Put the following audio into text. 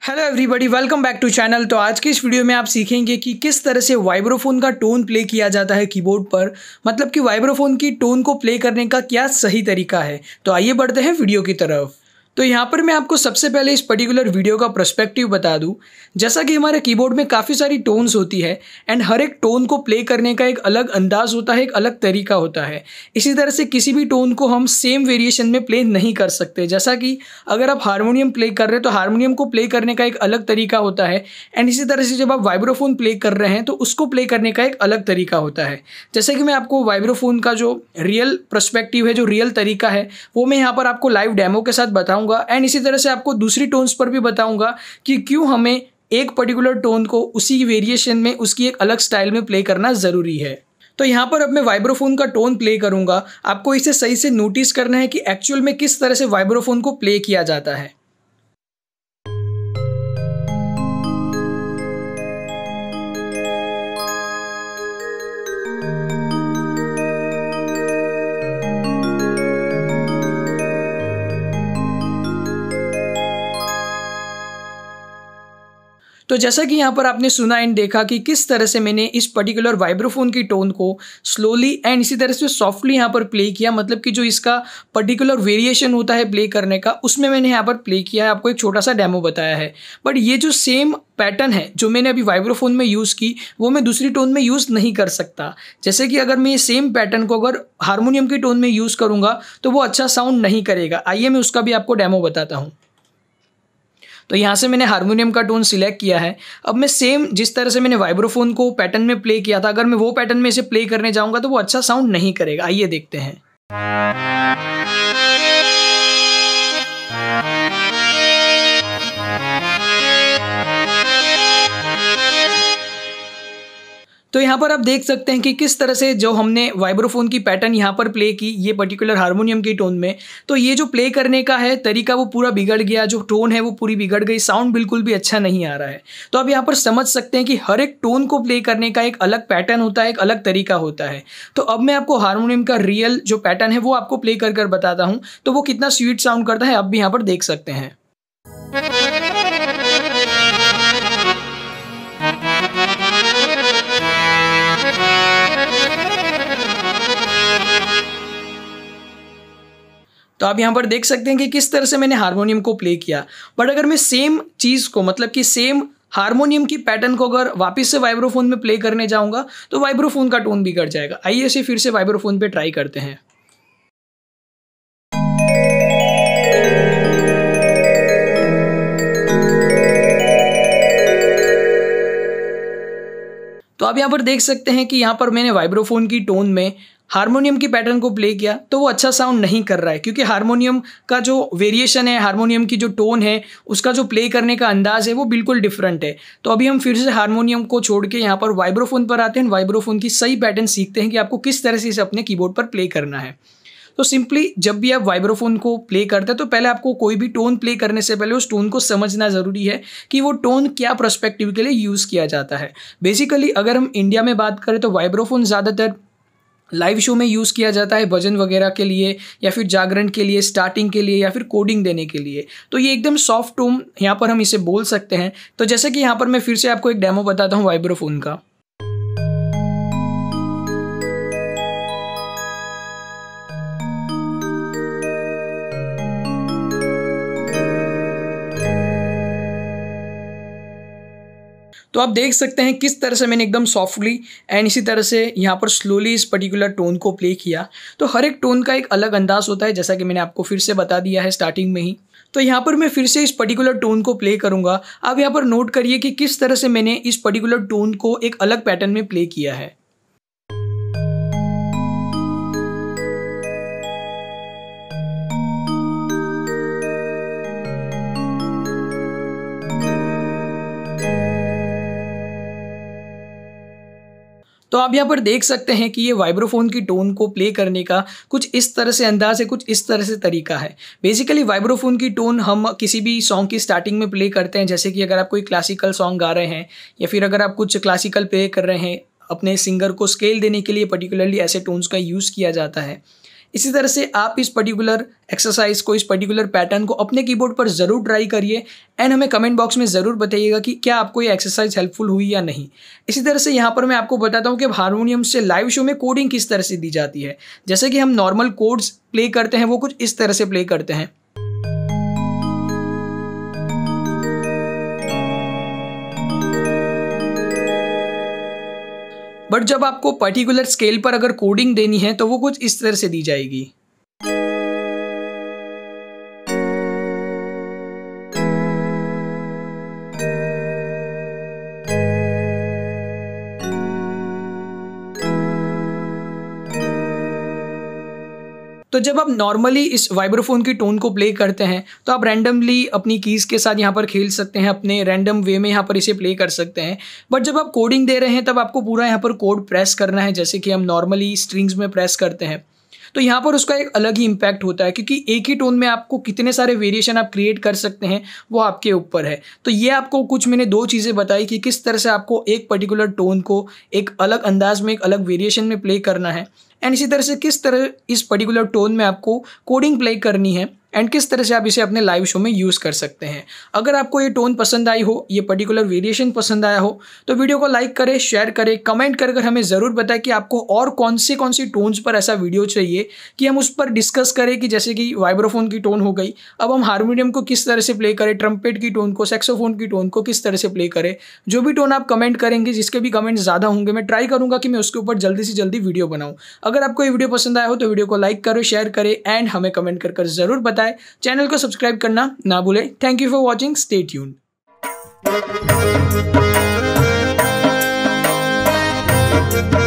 Hello everybody, welcome back to channel. तो आज की इस वीडियो में आप सीखेंगे कि किस तरह से वाइब्रोफोन का टोन प्ले किया जाता है कीबोर्ड पर। मतलब कि वाइब्रोफोन की टोन को प्ले करने का क्या सही तरीका है। तो आइए बढ़ते हैं वीडियो की तरफ। तो यहाँ पर मैं आपको सबसे पहले इस पर्टिकुलर वीडियो का पर्सपेक्टिव बता दूं। जैसा कि हमारे कीबोर्ड में काफ़ी सारी टोन्स होती है एंड हर एक टोन को प्ले करने का एक अलग अंदाज होता है, एक अलग तरीका होता है। इसी तरह से किसी भी टोन को हम सेम वेरिएशन में प्ले नहीं कर सकते। जैसा कि अगर आप हारमोनियम प्ले कर रहे हैं तो हारमोनियम को प्ले करने का एक अलग तरीका होता है एंड इसी तरह से जब आप वाइब्रोफोन प्ले कर रहे हैं तो उसको प्ले करने का एक अलग तरीका होता है। जैसे कि मैं आपको वाइब्रोफोन का जो रियल पर्सपेक्टिव है, जो रियल तरीका है, वो मैं यहाँ पर आपको लाइव डेमो के साथ बताऊँगा एंड इसी तरह से आपको दूसरी टोन्स पर भी बताऊँगा कि क्यों हमें एक पर्टिकुलर टोन को उसी वेरिएशन में उसकी एक अलग स्टाइल में प्ले करना ज़रूरी है। तो यहाँ पर अब मैं वाइब्रोफोन का टोन प्ले करूँगा। आपको इसे सही से नोटिस करना है कि एक्चुअल में किस तरह से वाइब्रोफोन को प्ले किया जाता है। तो जैसा कि यहाँ पर आपने सुना एंड देखा कि किस तरह से मैंने इस पर्टिकुलर वाइब्रोफोन की टोन को स्लोली एंड इसी तरह से सॉफ्टली यहाँ पर प्ले किया। मतलब कि जो इसका पर्टिकुलर वेरिएशन होता है प्ले करने का, उसमें मैंने यहाँ पर प्ले किया है। आपको एक छोटा सा डेमो बताया है। बट ये जो सेम पैटर्न है जो मैंने अभी वाइब्रोफोन में यूज़ की, वो मैं दूसरी टोन में यूज़ नहीं कर सकता। जैसे कि अगर मैं ये सेम पैटर्न को अगर हारमोनियम की टोन में यूज़ करूँगा तो वो अच्छा साउंड नहीं करेगा। आइए मैं उसका भी आपको डेमो बताता हूँ। तो यहाँ से मैंने हारमोनियम का टोन सिलेक्ट किया है। अब मैं सेम जिस तरह से मैंने वाइब्रोफोन को पैटर्न में प्ले किया था, अगर मैं वो पैटर्न में इसे प्ले करने जाऊँगा तो वो अच्छा साउंड नहीं करेगा। आइए देखते हैं। तो यहाँ पर आप देख सकते हैं कि किस तरह से जो हमने वाइब्रोफोन की पैटर्न यहाँ पर प्ले की, ये पर्टिकुलर हारमोनियम की टोन में, तो ये जो प्ले करने का है तरीका वो पूरा बिगड़ गया। जो टोन है वो पूरी बिगड़ गई, साउंड बिल्कुल भी अच्छा नहीं आ रहा है। तो आप यहाँ पर समझ सकते हैं कि हर एक टोन को प्ले करने का एक अलग पैटर्न होता है, एक अलग तरीका होता है। तो अब मैं आपको हारमोनियम का रियल जो पैटर्न है वो आपको प्ले कर कर बताता हूँ, तो वो कितना स्वीट साउंड करता है आप भी यहाँ पर देख सकते हैं। तो आप यहाँ पर देख सकते हैं कि किस तरह से मैंने हारमोनियम को प्ले किया। बट अगर मैं सेम चीज़ को, मतलब कि सेम हारमोनियम की पैटर्न को अगर वापस से वाइब्रोफोन में प्ले करने जाऊँगा तो वाइब्रोफोन का टोन बिगड़ जाएगा। आइए इसे फिर से वाइब्रोफोन पे ट्राई करते हैं। तो आप यहाँ पर देख सकते हैं कि यहाँ पर मैंने वाइब्रोफोन की टोन में हारमोनियम की पैटर्न को प्ले किया तो वो अच्छा साउंड नहीं कर रहा है, क्योंकि हारमोनियम का जो वेरिएशन है, हारमोनियम की जो टोन है, उसका जो प्ले करने का अंदाज है वो बिल्कुल डिफरेंट है। तो अभी हम फिर से हारमोनियम को छोड़ के यहाँ पर वाइब्रोफोन पर आते हैं। वाइब्रोफोन की सही पैटर्न सीखते हैं कि आपको किस तरह से इसे अपने कीबोर्ड पर प्ले करना है। तो सिंपली जब भी आप वाइब्रोफोन को प्ले करते हैं तो पहले आपको कोई भी टोन प्ले करने से पहले उस टोन को समझना ज़रूरी है कि वो टोन क्या पर्सपेक्टिव के लिए यूज़ किया जाता है। बेसिकली अगर हम इंडिया में बात करें तो वाइब्रोफोन ज़्यादातर लाइव शो में यूज़ किया जाता है, भजन वगैरह के लिए या फिर जागरण के लिए, स्टार्टिंग के लिए या फिर कोडिंग देने के लिए। तो ये एकदम सॉफ्ट टोन यहाँ पर हम इसे बोल सकते हैं। तो जैसे कि यहाँ पर मैं फिर से आपको एक डेमो बताता हूँ वाइब्रोफोन का। तो आप देख सकते हैं किस तरह से मैंने एकदम सॉफ्टली एंड इसी तरह से यहाँ पर स्लोली इस पर्टिकुलर टोन को प्ले किया। तो हर एक टोन का एक अलग अंदाज होता है, जैसा कि मैंने आपको फिर से बता दिया है स्टार्टिंग में ही। तो यहाँ पर मैं फिर से इस पर्टिकुलर टोन को प्ले करूँगा। आप यहाँ पर नोट करिए कि किस तरह से मैंने इस पर्टिकुलर टोन को एक अलग पैटर्न में प्ले किया है। तो आप यहाँ पर देख सकते हैं कि ये वाइब्रोफोन की टोन को प्ले करने का कुछ इस तरह से अंदाज है, कुछ इस तरह से तरीका है। बेसिकली वाइब्रोफोन की टोन हम किसी भी सॉन्ग की स्टार्टिंग में प्ले करते हैं। जैसे कि अगर आप कोई क्लासिकल सॉन्ग गा रहे हैं या फिर अगर आप कुछ क्लासिकल प्ले कर रहे हैं, अपने सिंगर को स्केल देने के लिए पर्टिकुलरली ऐसे टोन्स का यूज़ किया जाता है। इसी तरह से आप इस पर्टिकुलर एक्सरसाइज को, इस पर्टिकुलर पैटर्न को अपने कीबोर्ड पर ज़रूर ट्राई करिए एंड हमें कमेंट बॉक्स में ज़रूर बताइएगा कि क्या आपको ये एक्सरसाइज हेल्पफुल हुई या नहीं। इसी तरह से यहाँ पर मैं आपको बताता हूँ कि हारमोनियम से लाइव शो में कोडिंग किस तरह से दी जाती है। जैसे कि हम नॉर्मल कोड्स प्ले करते हैं वो कुछ इस तरह से प्ले करते हैं। बट जब आपको पर्टिकुलर स्केल पर अगर कोडिंग देनी है तो वो कुछ इस तरह से दी जाएगी। तो जब आप नॉर्मली इस वाइब्रोफोन की टोन को प्ले करते हैं तो आप रैंडमली अपनी कीज़ के साथ यहाँ पर खेल सकते हैं, अपने रैंडम वे में यहाँ पर इसे प्ले कर सकते हैं। बट जब आप कोडिंग दे रहे हैं तब आपको पूरा यहाँ पर कोड प्रेस करना है, जैसे कि हम नॉर्मली स्ट्रिंग्स में प्रेस करते हैं। तो यहाँ पर उसका एक अलग ही इम्पैक्ट होता है, क्योंकि एक ही टोन में आपको कितने सारे वेरिएशन आप क्रिएट कर सकते हैं वो आपके ऊपर है। तो ये आपको कुछ मैंने 2 चीज़ें बताई कि किस तरह से आपको एक पर्टिकुलर टोन को एक अलग अंदाज में, एक अलग वेरिएशन में प्ले करना है एंड इसी तरह से किस तरह इस पर्टिकुलर टोन में आपको कोडिंग प्ले करनी है एंड किस तरह से आप इसे अपने लाइव शो में यूज़ कर सकते हैं। अगर आपको ये टोन पसंद आई हो, ये पर्टिकुलर वेरिएशन पसंद आया हो तो वीडियो को लाइक करें, शेयर करें, कमेंट कर हमें ज़रूर बताएं कि आपको और कौन सी टोन्स पर ऐसा वीडियो चाहिए कि हम उस पर डिस्कस करें। कि जैसे कि वाइब्रोफोन की टोन हो गई, अब हम हारमोनियम को किस तरह से प्ले करें, ट्रम्पेट की टोन को, सैक्सोफोन की टोन को किस तरह से प्ले करें। जो भी टोन आप कमेंट करेंगे, जिसके भी कमेंट ज़्यादा होंगे, मैं ट्राई करूँगा कि मैं उसके ऊपर जल्दी से जल्दी वीडियो बनाऊँ। अगर आपको ये वीडियो पसंद आया हो तो वीडियो को लाइक करो, शेयर करें एंड हमें कमेंट कर ज़रूर बताएं। चैनल को सब्सक्राइब करना ना भूलें। Thank you for watching, stay tuned.